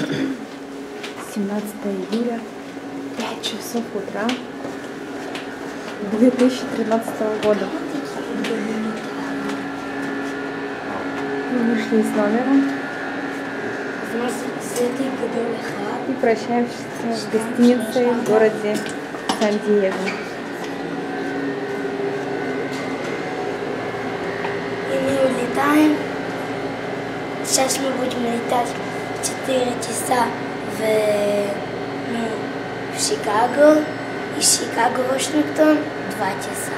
17 июля, 5 часов утра 2013 года. Мы вышли из номера и прощаемся с гостиницей в городе Сан-Диего. И мы улетаем. Сейчас мы будем летать 4 часа в Чикаго. Из Чикаго в Вашингтон 2 часа.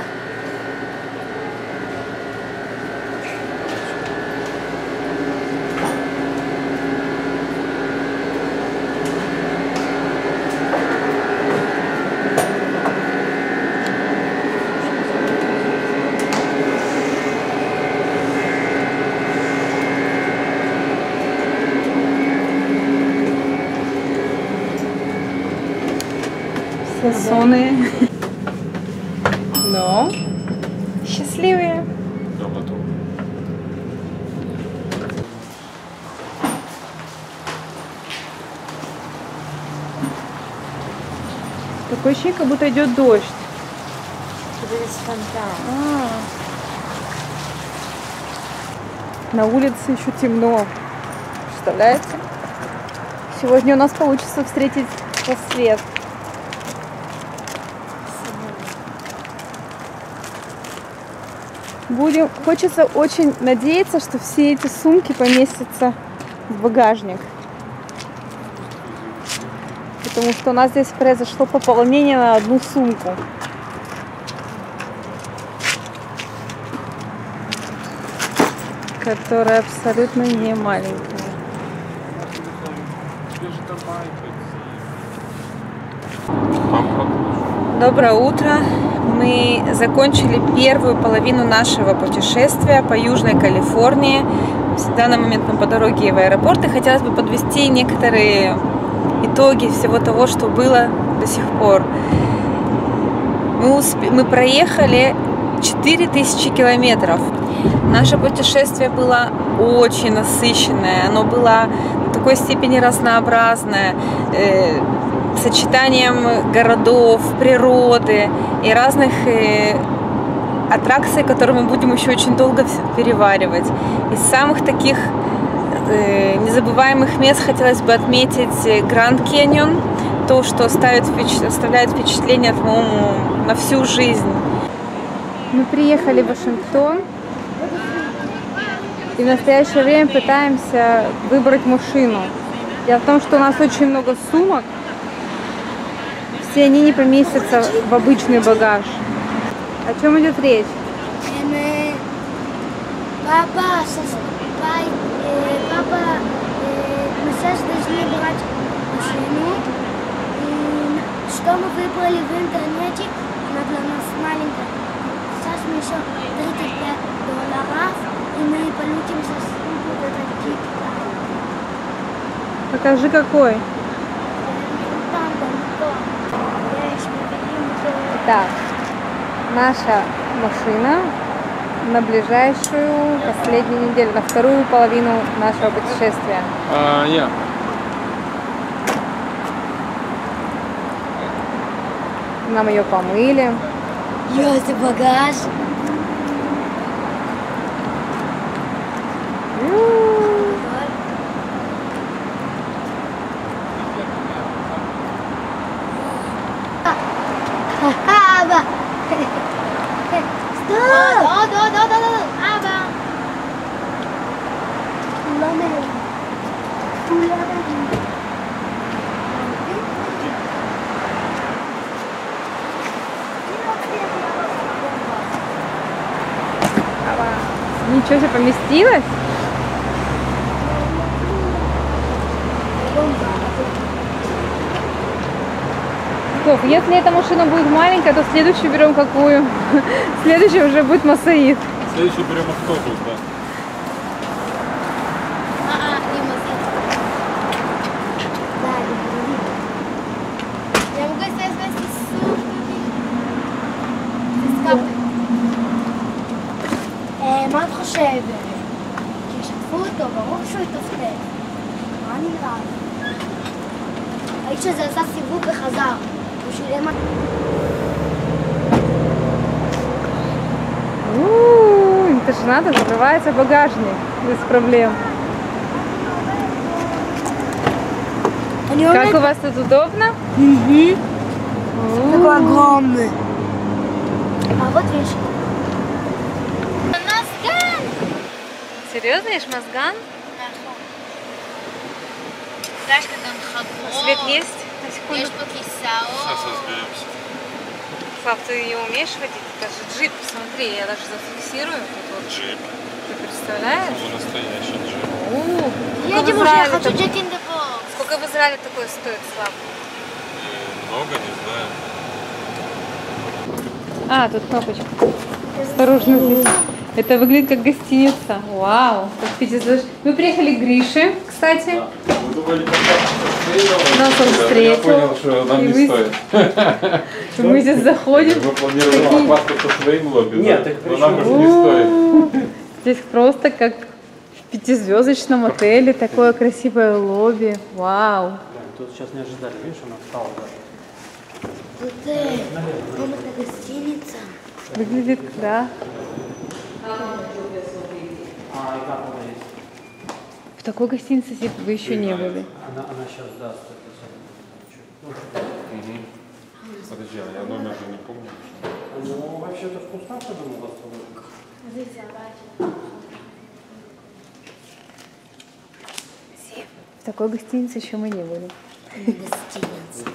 Сонные, но счастливые. Такое ощущение, как будто идет дождь. На улице еще темно. Представляете? Сегодня у нас получится встретить рассвет. Хочется очень надеяться, что все эти сумки поместятся в багажник. Потому что у нас здесь произошло пополнение на одну сумку. Которая абсолютно не маленькая. Доброе утро! Мы закончили первую половину нашего путешествия по Южной Калифорнии. В данный момент мы по дороге в аэропорт, и хотелось бы подвести некоторые итоги всего того, что было до сих пор. Мы проехали 4000 километров. Наше путешествие было очень насыщенное, оно было в такой степени разнообразное, сочетанием городов, природы и разных аттракций, которые мы будем еще очень долго переваривать. Из самых таких незабываемых мест хотелось бы отметить Гранд Каньон, то, что оставляет впечатление, по-моему, на всю жизнь. Мы приехали в Вашингтон и в настоящее время пытаемся выбрать машину. Дело в том, что у нас очень много сумок. Все они не поместятся в обычный багаж. О чем идет речь? Папа, мы сейчас должны брать машину. И что мы выбрали в интернете, она для нас маленькая. Сейчас мы еще $35, и мы получим вот этот тип. Покажи какой. Так, наша машина на ближайшую последнюю неделю, на вторую половину нашего путешествия. Нам ее помыли. Это багаж. Ничего себе, поместилось? Стоп, если эта машина будет маленькая, то следующую берем какую? Следующая уже будет Масаид. Следующую берем автобус, да. Не Масаид. Да, я могу стоять вместе с капой. מה את חושבת? שישתפו אותו, ברור שהוא יתופתף. מה נראה? האיש הזה עשה סיבוב וחזר. הוא שילם... Это же надо, закрывается багажник без проблем. Как у вас тут удобно? Такой огромный. А вот видишь. Мазган! Серьезно, ешь мазган? Свет есть? На секунду. Сейчас разберемся. Слав, ты ее умеешь водить? Это же джип, смотри, я даже зафиксирую. Джип. Ты представляешь? Ну, настоящий джип. Едем уже, я хочу Jack in the Box. Сколько в Израиле такое стоит, Слав? Много, не знаю. А, тут кнопочка. Осторожно здесь. Это выглядит как гостиница. Вау, как пятизвездочная. Мы приехали к Грише, кстати. Мы думали, как Нас он встретил. Я понял, что нам И не мы- стоит. Мы здесь заходим. Мы планировали Такие- паспорт со своим лобби. Нет, да? так Но при нам чем? уже не стоит. Здесь просто как в пятизвездочном отеле. Такое красивое лобби. Вау. Тут сейчас не ожидали, видишь, она встала даже. Отель. Комната гостиница. Выглядит, да. А, и как она есть? В такой гостинице вы еще не были. Она сейчас даст это самое. Подожди, а я номер же не помню. Ну, вообще-то вкусновато, думаю, у вас тут. В такой гостинице еще мы не были. Гостиница.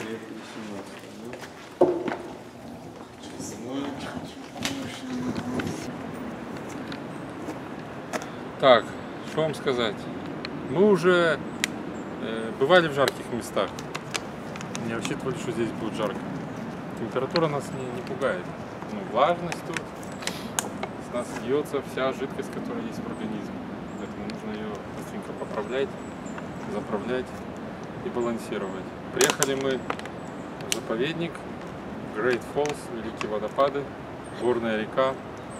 Так, что вам сказать? Мы уже бывали в жарких местах. Не рассчитывали, что здесь будет жарко. Температура нас не пугает. Ну, влажность тут. С нас льется вся жидкость, которая есть в организме. Поэтому нужно ее быстренько поправлять, заправлять и балансировать. Приехали мы в заповедник Great Falls, Великие водопады, горная река.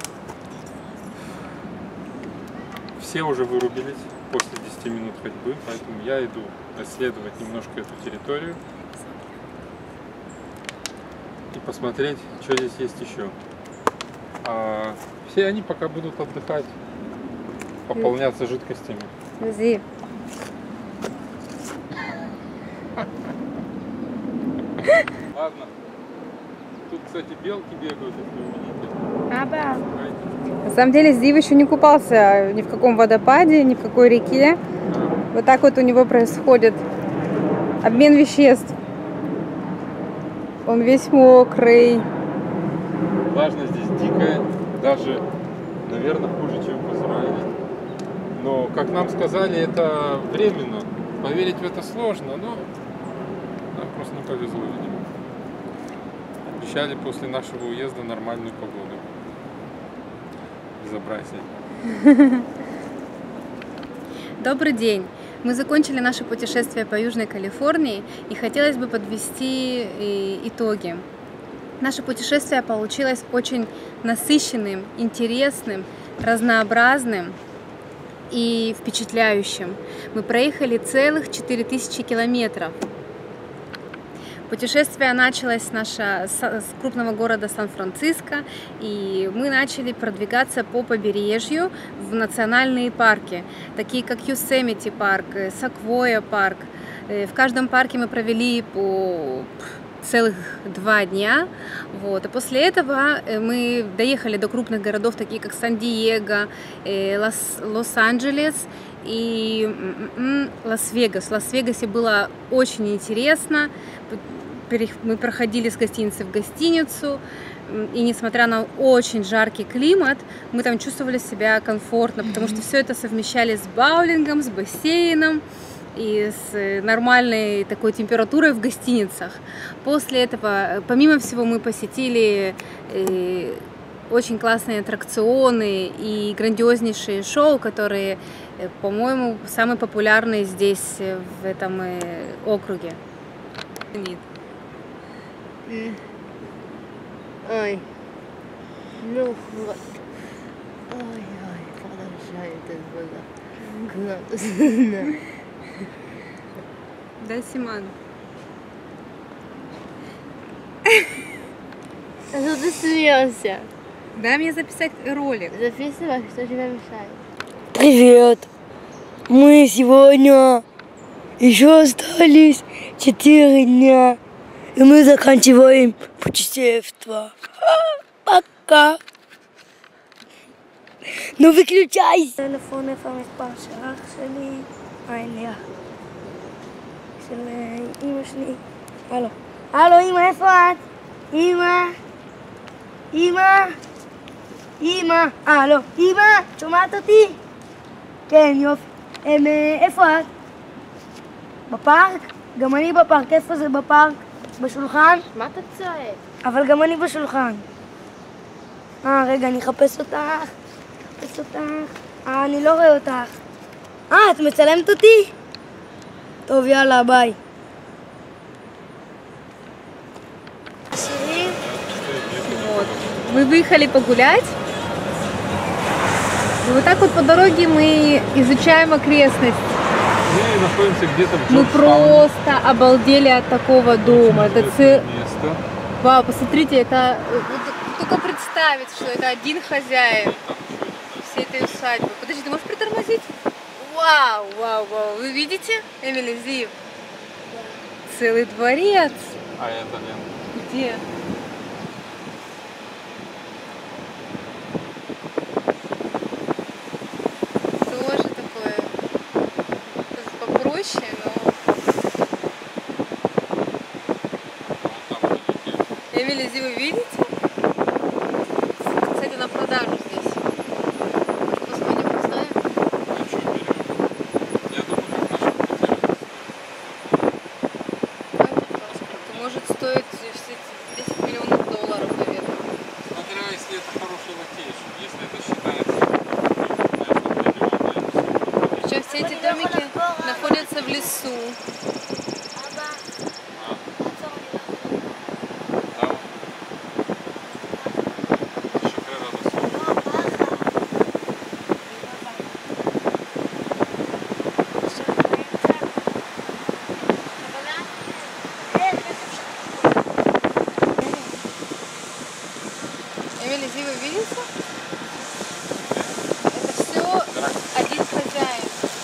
Все уже вырубились после 10 минут ходьбы, поэтому я иду исследовать немножко эту территорию и посмотреть, что здесь есть еще. А все они пока будут отдыхать, пополняться жидкостями. Подожди. Ладно. Тут, кстати, белки бегают, если вы видите. Пугайте. На самом деле Зив еще не купался ни в каком водопаде, ни в какой реке. Вот так вот у него происходит обмен веществ. Он весь мокрый. Влажность здесь дикая, даже, наверное, хуже, чем в Израиле. Но, как нам сказали, это временно. Поверить в это сложно, но нам просто не повезло, видимо. Обещали после нашего уезда нормальную погоду. Безобразие. Добрый день! Мы закончили наше путешествие по Южной Калифорнии и хотелось бы подвести итоги. Наше путешествие получилось очень насыщенным, интересным, разнообразным и впечатляющим. Мы проехали целых 4000 километров. Путешествие началось с крупного города Сан-Франциско, и мы начали продвигаться по побережью в национальные парки, такие как Йосемити парк, Секвойя парк. В каждом парке мы провели по целых 2 дня. Вот. А после этого мы доехали до крупных городов, такие как Сан-Диего, Лос-Анджелес и Лас-Вегас. В Лас-Вегасе было очень интересно. Мы проходили с гостиницы в гостиницу, и несмотря на очень жаркий климат, мы там чувствовали себя комфортно, потому что все это совмещали с боулингом, с бассейном и с нормальной такой температурой в гостиницах. После этого, помимо всего, мы посетили очень классные аттракционы и грандиознейшие шоу, которые, по-моему, самые популярные здесь, в этом округе. Ой, ну вот. Ой, продолжай это было. Классно. Да, Симан? А что ты смеешься? Дай мне записать ролик. Записывай, что тебе мешает. Привет! Мы сегодня еще остались 4 дня, и мы заканчиваем путешествие. Пока! Ну выключайся! טלפון איפה המספר של אח שלי? אליה. של אמא שלי. הלו. הלו אמא, איפה את? אמא? אמא? אמא? הלו. אמא? שומעת אותי? כן, יופי. איפה את? בפארק? גם אני בפארק. איפה זה בפארק? בשולחן? מה אתה צועק? אבל גם אני בשולחן. רגע, אני אחפש אותך. אחפש אותך. אני לא רואה אותך. את מצלמת אותי? טוב, יאללה, ביי. Вот. Мы выехали погулять. И вот так вот по дороге мы изучаем окрестность. Мы находимся где-то в Мы Джорджтауне. просто обалдели от такого дома. Это Место. Вау, посмотрите, это только представить, что это один хозяин всей этой усадьбы. Подожди, ты можешь притормозить? Вау, вау, вау. Вы видите, Эмили, Зив? Целый дворец. А это Лен. Где? Тоже такое. Попроще, но... Эмили, Зи, вы видите? Кстати, на продажу здесь. Посмотрим, узнаем. Я думаю, как наши Это может стоить все эти 10 миллионов долларов, наверное. Смотря, если это хороший локейшн, если это считается, Причем все эти домики находятся в лесу. Эмили, Зи, вы видите? Это все один хозяин.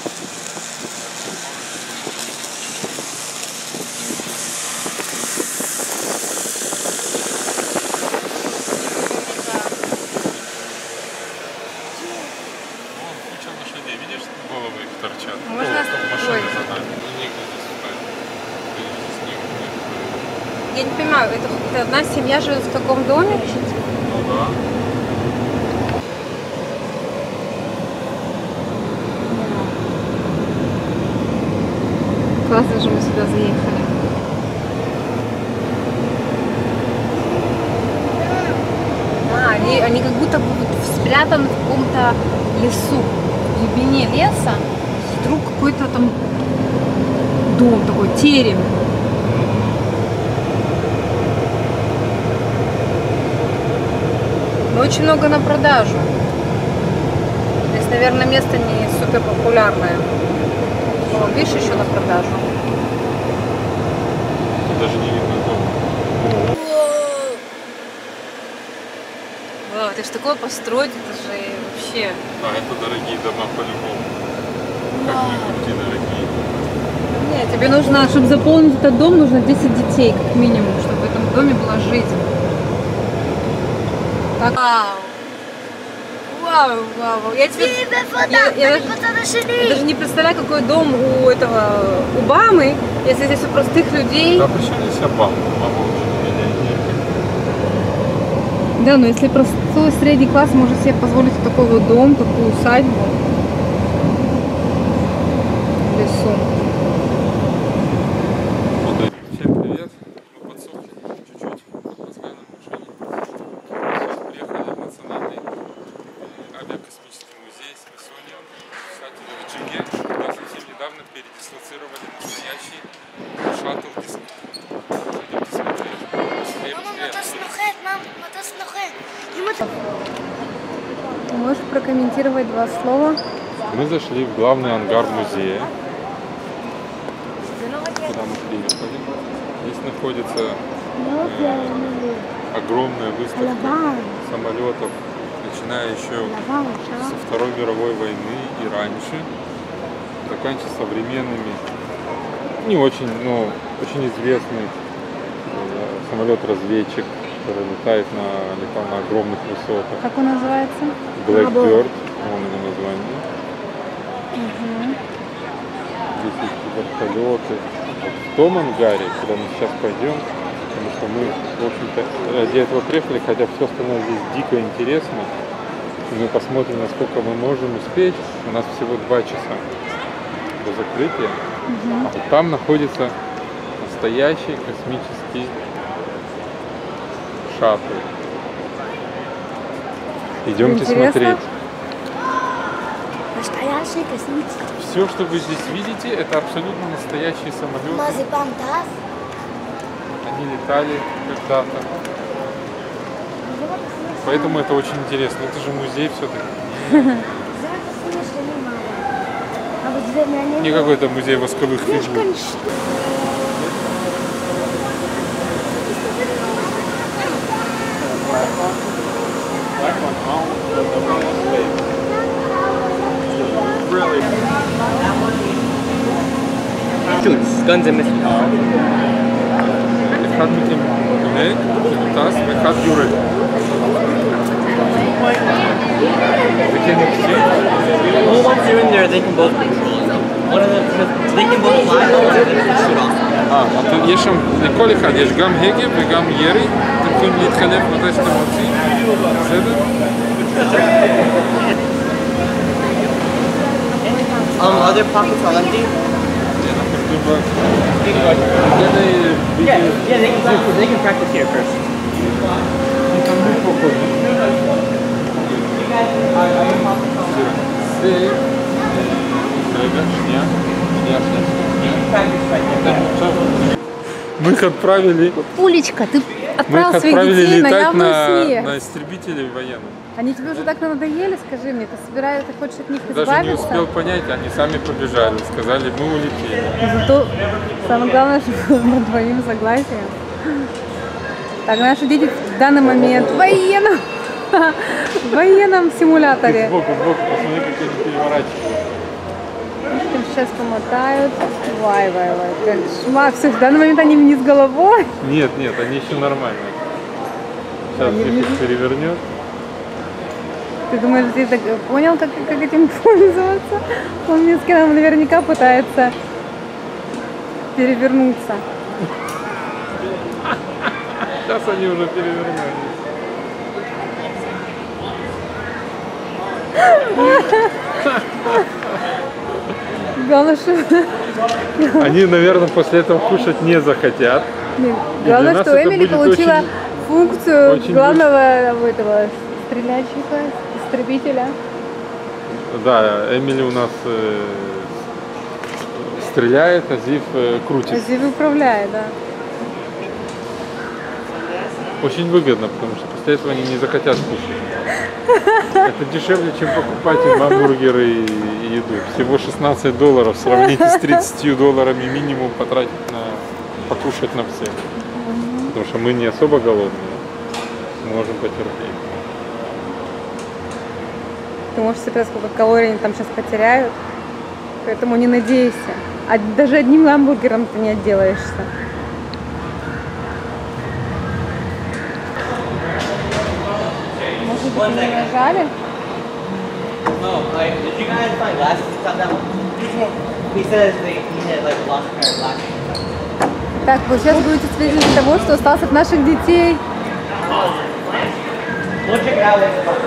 Вон куча лошадей, видишь, головы их торчат. Можно Чтоб Ой. машины за нами. Ну, негде здесь ставить. Здесь негде. Я не понимаю, это одна семья живет в таком доме? Ну да. Классно же мы сюда заехали. Они как будто бы вот спрятаны в каком-то лесу, в глубине леса. Вдруг какой-то там дом такой, терем. Но очень много на продажу. Здесь, наверное, место не супер популярное. О, видишь, еще на продажу. Тут даже не видно дома. Вау, это ж такое построить, это же вообще... А это дорогие дома по-любому. Как ни крути, дорогие. Нет, тебе нужно, чтобы заполнить этот дом, нужно 10 детей, как минимум, чтобы в этом доме была жизнь. Так. Вау! Вау, вау, вау. Я тебе... Я даже не представляю, какой дом у этого Обамы, если здесь у простых людей. Да при чем здесь Обама? Обама уже не миллионер. Да, но если простой средний класс может себе позволить такой вот дом, такую усадьбу в лесу. Всем привет. Мы подсохли чуть-чуть. Отпускаем на машине. Сейчас приехали в Национальный авиакосмический музей Смитсониан. Кстати, в Джиге у нас совсем недавно передислоцировали настоящий шаттл диск. Пойдемте смотреть. מטוס נוחת. Можешь прокомментировать два слова? Мы зашли в главный ангар музея. Куда мы приехали. Здесь находится огромная выставка самолетов, начиная еще со Второй мировой войны и раньше, заканчивая современными, не очень, но очень известный самолет-разведчик, который летал на огромных высотах. Как он называется? Blackbird, он его название. Здесь есть вертолеты. Вот в том ангаре, куда мы сейчас пойдем, потому что мы, в общем-то, ради этого приехали, хотя все остальное здесь дико интересно. И мы посмотрим, насколько мы можем успеть. У нас всего 2 часа до закрытия. А вот там находится настоящий космический шаттл. Идемте смотреть. Настоящий космический. Все, что вы здесь видите, это абсолютно настоящие самолеты. Мазепам Таз. Они летали когда-то. Поэтому это очень интересно. Это же музей все-таки. Не какой-то музей восковых фигур. Guns and missiles. אחד מכם עולה, טס, ואחד יורד. Well, once they're in there, they can both control. One of them, they can both fly, but one of them can shoot off. יש שם, לכל אחד יש גם הגה וגם ירי, אתם יכולים להתחלף מתי שאתם רוצים, בסדר? Other pockets are empty? Yeah, they can practice here first. Мы их отправили. Пулечка, ты Мы их отправил своих отправили детей на летать явную смерть. на истребителей военных. Они тебе уже так надоели, скажи мне, ты собираешься, ты хочешь от них Даже не избавиться? успел понять, они сами побежали, сказали, мы улетели. Зато самое главное, что мы твоим согласием. Так, наши дети в данный момент в военном симуляторе. Сбоку, посмотри, как они переворачивают. Их сейчас помотают. Вай, кошмар. Все, в данный момент они вниз головой. Нет, они еще нормально. Сейчас их перевернет. Ты думаешь, ты так понял, как этим пользоваться? Он мне сказал, наверняка пытается перевернуться. Сейчас они уже перевернулись. Главное, что... Они, наверное, после этого кушать не захотят. Главное, нас что это Эмили будет получила функцию очень главного этого стрелячика, истребителя. Да, Эмили у нас стреляет, а Зив крутит. Зив управляет, да. Очень выгодно, потому что после этого они не захотят кушать. Это дешевле, чем покупать им гамбургеры и еду. Всего $16 сравните с $30 минимум потратить на покушать на всех. Потому что мы не особо голодные, можем потерпеть. Ты можешь себе представить, сколько калорий они там сейчас потеряют. Поэтому не надейся. Даже одним гамбургером ты не отделаешься. Может быть, не нажали? No, did you guys find glasses to cut that one? He says he had like lost a pair of glasses. Так, вы сейчас будете свидетелем того, что осталось от наших детей. We'll check it out later.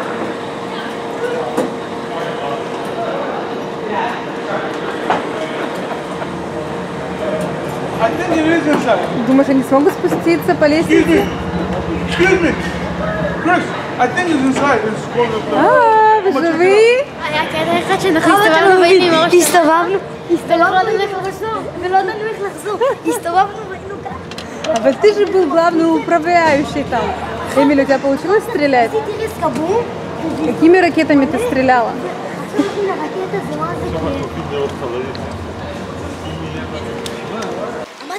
I think it is inside. Думаешь, они смогут спуститься по лестнице? Excuse me. Chris, I think it's inside. It's one of the... Вы живы? היה קטע אחד שאנחנו הסתובבנו והיינו עם הראש. הסתובבנו ולא נדענו איך לחזור. הסתובבנו והיינו ככה. А вот ты же был главный управляющий там. Эмиль, у тебя получилось стрелять? עשיתי רסקבום. Какими ракетами ты стреляла? חשבתי לרקטה זה מה זה כאילו. מה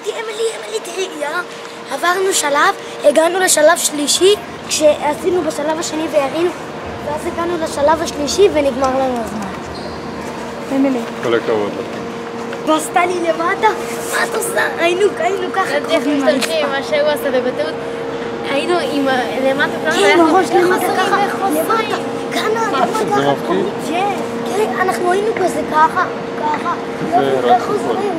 עברנו שלב, הגענו לשלב שלישי, כשעשינו בשלב השני והרינו, ואז הגענו לשלב השלישי ונגמר לנו הזמן. אמילי. כל הכבוד. ועשתה לי למטה, מה את עושה? היינו ככה קרובים על משתמשים, מה שהוא עשה בבטאות, היינו עם למטה, כן, הראש למטה ככה, למטה, ככה, זה מפחיד? כן, אנחנו היינו כזה ככה, זה רק חוזרים,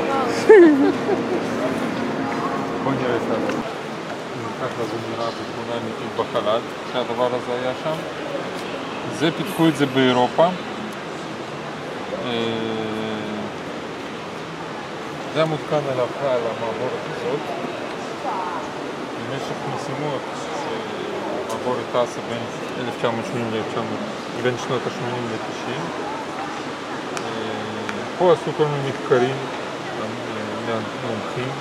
בוא נראה את זה. ככה זה נראה בתמונה אמיתית בחלל, שהדבר הזה היה שם. זה פיתחו את זה באירופה. זה היה מותקן על המעבורת הזאת. במשך משימות המעבורת טסה בין 1980 בין שנות ה-80 ל-90. פה עשו כל מיני מחקרים מהמומחים.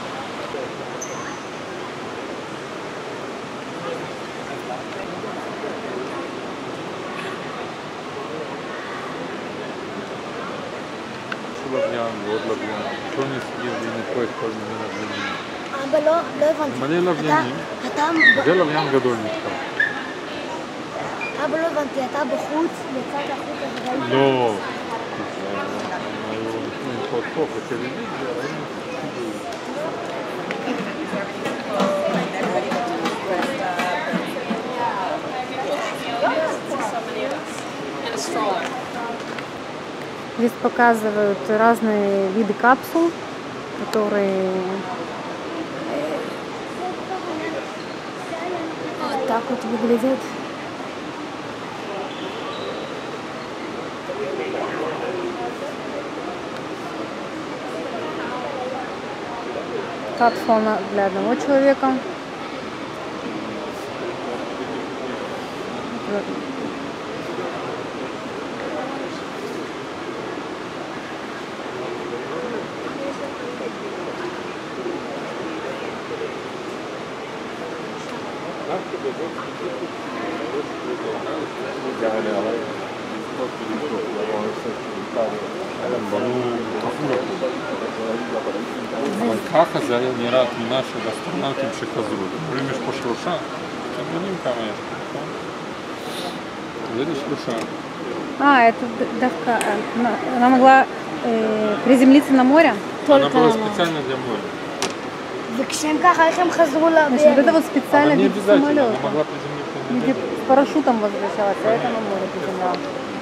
לוויין ועוד לוויין, כל מיני סוגים ונקרא את כל מיני לוויינים. אבא, לא הבנתי. מלא לוויינים, זה לוויין גדול נקרא. אבא, לא הבנתי, אתה בחוץ, יצאת החוצה וראית? לא, היו נותנים לראות פה בטלוויזיה, ראינו Здесь показывают разные виды капсул, которые вот так вот выглядят. Капсула для одного человека. אבל ככה זה היה נראה תמונה של אסטרונאוטים שחזרו. אומרים יש פה שלושה, אתם יודעים כמה יש פה, נכון? זה לשלושה. Это давка. Она могла приземлиться на море? Она была специально для моря. וכשהם ככה, איך הם חזרו Значит, вот это לבירה? вот Она специально не вид обязательно, она самолета. могла приземлиться на Где землю. с парашютом возвращалась, а это на море приземлялась.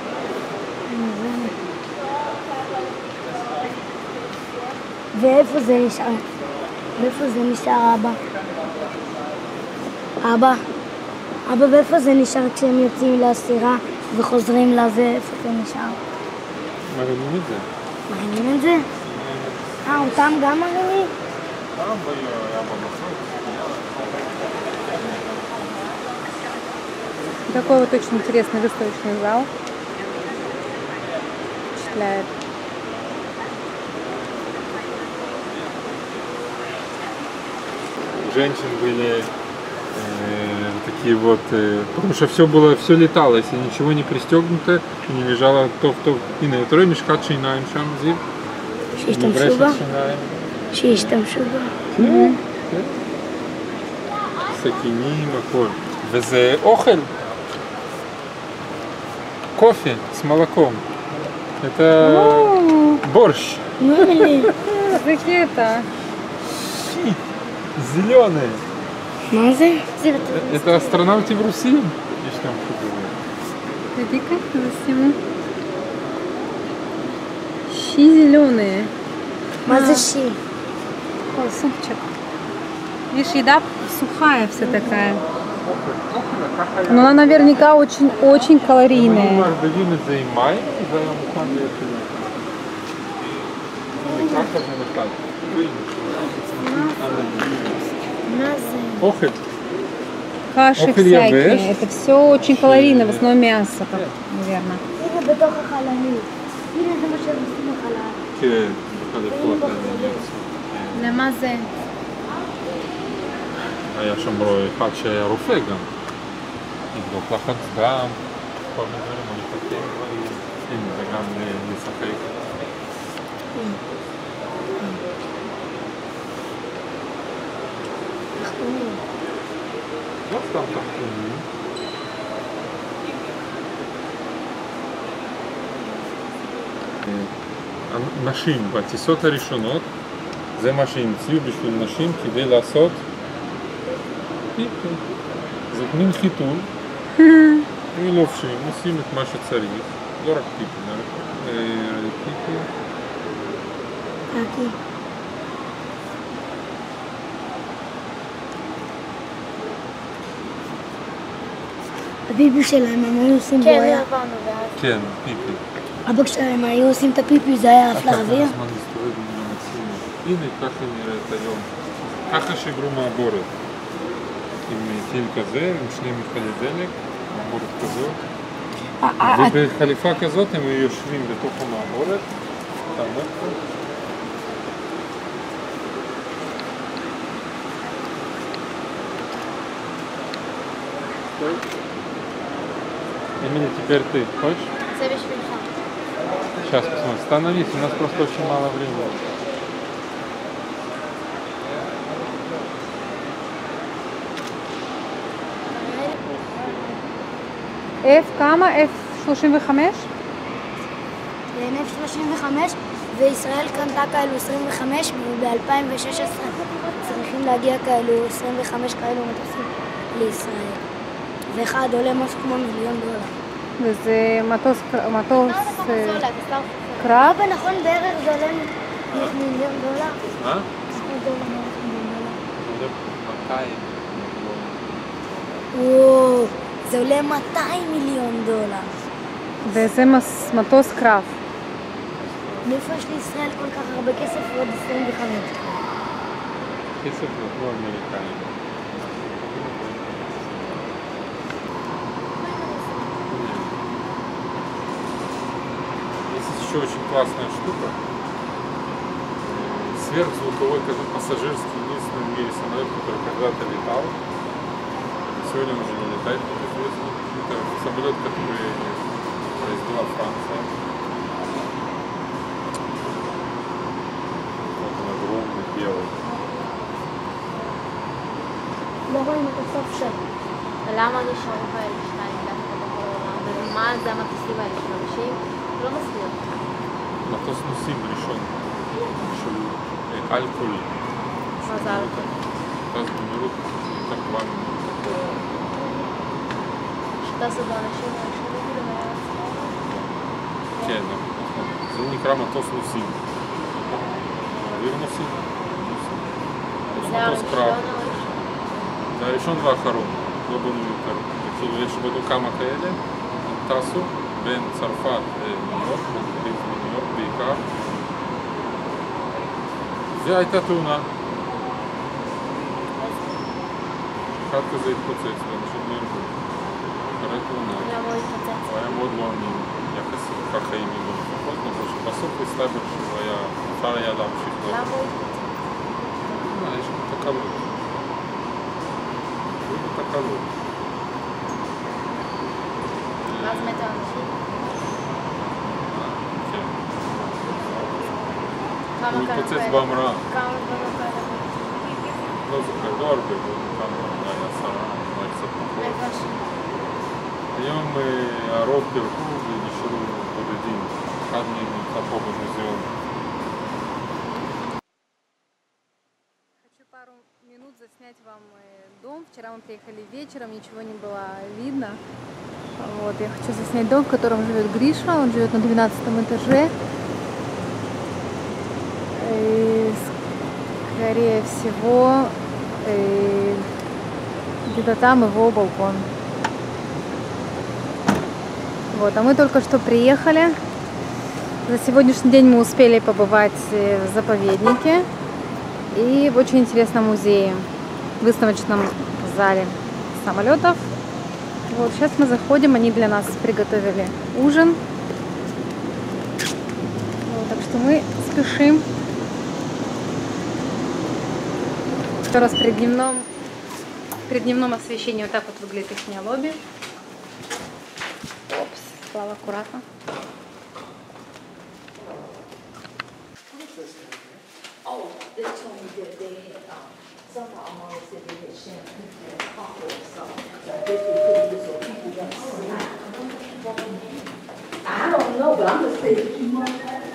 ואיפה זה נשאר? ואיפה זה נשאר, אבא? אבא, ואיפה זה נשאר כשהם יוצאים לסירה וחוזרים לזה? איפה זה נשאר? מרימים את זה. מרימים את זה? אותם גם מרימים? פעם היה במסוק. Такой вот очень интересный выставочный зал. Впечатляет. Женщин были такие вот, потому что все летало, если ничего не пристегнуто и не лежало то в то. הנה, אתה רואה משחת שיניים שם, זיו? שהשתמשו בה? שיניים. שהשתמשו בה. כן. סכינים, הכל. וזה אוכל. кофе с молоком. Это борщ. Какие-то. Зеленые. Мазы? Это астронавты в Руси? Или что там было? Иди-ка засниму. Щи зеленые. Мазы щи. О, супчик. Видишь, еда сухая вся такая. Но она наверняка очень калорийная. Каши всякие. Это все очень калорийно, в основном мясо, наверное. למה זה? היה שם אחד שהיה רופא גם. לבדוק לחץ דם, כל מיני דברים, או לפתח דברים, וגם לשחק. Вот там так. נשים בטיסות הראשונות זה מה שהמציאו בשביל נשים כדי לעשות פיפי. זה מין חיתול, ולובשים, עושים את מה שצריך, לא רק פיפי, פיפי. אוקיי. הפיפי שלהם, הם היו עושים בו כן, היה... עברנו ואז. כן, פיפי. אבא כשהם היו עושים את הפיפי זה היה עף לאוויר. הזמן מסתובב עם המצלמה. הנה, ככה נראית היום. ככה שיגרו מעבורת. עם טיל כזה, עם שני מכלי דלק, מעבורת כזאת. ובחליפה כזאת הם יושבים בתוך המעבורת. תעמוד פה. Эмили, теперь ты хочешь? זה בשבילך. Сейчас посмотрим. Становись, у нас просто очень мало времени. כמה? F35? F35 וישראל קנתה כאלו 25 וב-2016 צריכים להגיע כאלו 25 כאלו מטוסים לישראל ואחד עולה משהו כמו $1,000,000. וזה מטוס קרב? אבא נכון בערך זה עולה $1,000,000. מה? זה עולה $200,000. 200. וואו, זה עולה $200,000,000. וזה מטוס קרב. מאיפה יש לישראל כל כך הרבה כסף ועוד 25? כסף נתנו אמריקאים. Есть еще очень классная штука. Сверхзвуковой пассажирский единственный в мире самолет, который когда-то летал. Сегодня уже не летает, как известно. Это самолет, который произвела Франция. Вот он огромный, белый. לא רואים את הסוף שלו. למה נשארו כאלה שניים דווקא בכל העולם? ומה זה המטוסים האלה של אנשים? זה לא מסביר. מטוס נוסעים ראשון של אלכוהול. מה זה אלכוהול? טס במהירות יותר גבוהה ממטוס. שטסו באנשים הראשונים כאילו מהעצמם? כן, נכון. זה נקרא מטוס נוסעים. אוויר נוסעים. זה הראשון? זה הראשון והאחרון, לא בנו יותר. כאילו יש בנו כמה כאלה, הם טסו בין צרפת לניו יורק, מניו יורק בעיקר. והייתה תאונה. אחד כזה התפוצץ ואנשים נהרגו. אחרי תאונה. למה הוא התפוצץ? הוא היה מאוד לא אמין, יחסית ככה עם אימון לפחות, אבל שבסוף הסתבר שהוא היה, אפשר היה להמשיך. למה הוא התפוצץ? יש לו תקלות. תקלות. ואז מתו אנשים? כן. כמה הוא כאלה? התפוצץ בהמראה. כמה דברים כאלה? לא זוכר, לא הרבה, כמה, אולי 10, אולי קצת פחות. איפה השם? היום הרוב פירקו ונשארו בודדים. אחד מהם נמצא פה במוזיאון. Хочу пару минут заснять вам дом. Вчера мы приехали вечером, ничего не было видно. Вот, я хочу заснять дом, в котором живет Гриша. Он живет на 12 этаже. И, скорее всего, где-то там его балкон. Вот, а мы только что приехали. За сегодняшний день мы успели побывать в заповеднике и в очень интересном музее, в выставочном зале самолетов. Вот, сейчас мы заходим, они для нас приготовили ужин. Вот, так что мы спешим. Еще раз при дневном освещении вот так вот выглядит их лобби. Опс, Слава, аккуратно. Oh, they told me that they had, some of our moms said they had shampoo and coffee or something. So I guess they put it in so people won't slide. I don't know, but I'm gonna say keep on.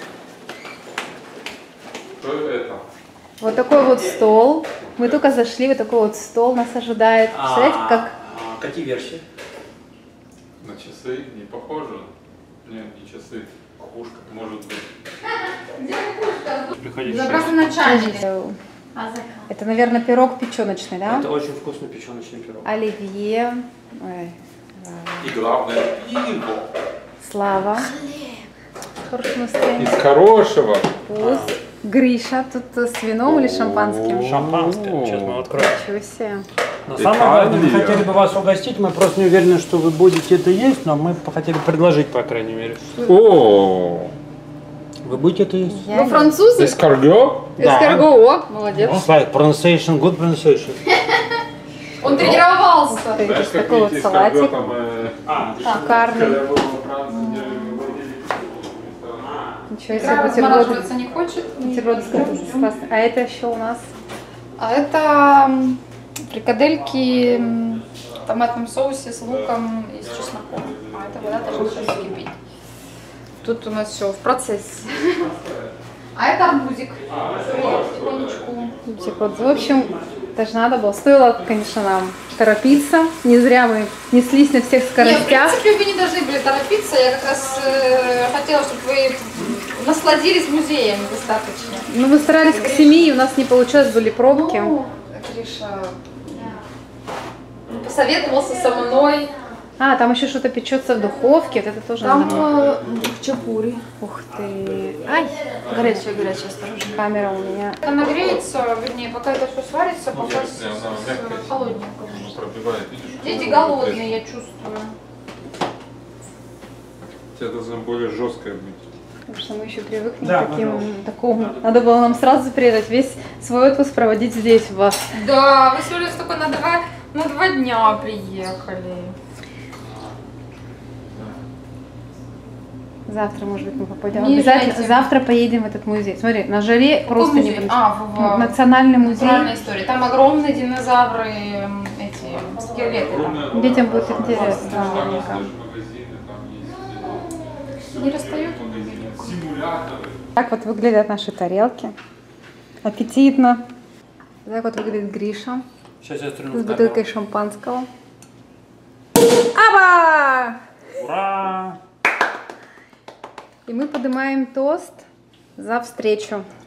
Что это? Вот такой вот стол. Мы только зашли, вот такой вот стол нас ожидает. Представляете, как... Какие версии? На часы не похоже. Нет, не часы. Пушка, может быть. Приходите. Забраться на чайник. Это, наверное, пирог печеночный, да? Это очень вкусный печеночный пирог. Оливье. Ой. И главное, пиво. Слава. Хорошее настроение. Из хорошего. Вкус. Гриша, тут с вином или шампанским? Шампанское. Сейчас мы откроем. Ничего себе. Но самое главное, мы хотели бы вас угостить, мы просто не уверены, что вы будете это есть, но мы хотели предложить, по крайней мере. О, Вы будете это есть? Вы французы? Эскарго? Эскарго, о, молодец. Like pronunciation, good pronunciation. Он тренировался. Знаешь, как Такой вот видите, салатик. эскарго там... Шикарный. Когда я был во Франции, где Ничего себе, бутерброды. Не хочет. Бутерброды с классные. А это еще у нас? А это фрикадельки в томатном соусе с луком и с чесноком. А эта вода должна сейчас закипеть. Тут у нас все в процессе. А это арбузик. Потихонечку. Бутерброды. В общем, даже надо было. Стоило, конечно, нам торопиться. Не зря мы неслись на всех Нет, в скоростях. принципе, вы не должны были торопиться. Я как раз хотела, чтобы вы насладились музеем достаточно. Ну, мы старались к 7, и у нас не получилось, были пробки. Ну, Гриша посоветовался со мной. А, там еще что-то печется в духовке, вот это тоже Там надо. хачапури. Ух ты. Ай, Горячая, осторожно. камера у меня. Это нагреется, вернее, пока это все сварится, пока холодненько. пробивает, видишь? Дети голодные, я чувствую. Тебе должно более жесткое быть. Потому что мы еще привыкнем Да, к такому. Надо было нам сразу приехать, весь свой отпуск проводить здесь, у вас. Да, вы всего лишь только на два дня приехали. Завтра, может быть, мы попадем. Не Обязательно. езжайте. Завтра поедем в этот музей. Смотри, на жаре просто музей? не будет. В Национальный музей. Натуральная история. Там огромные динозавры, эти скелеты. Там. Детям будет интересно. Не расстают? Так вот выглядят наши тарелки. Аппетитно. Так вот выглядит Гриша Сейчас я стрельну с в бутылкой камеру. шампанского. Аба! Ура! И мы поднимаем тост за встречу.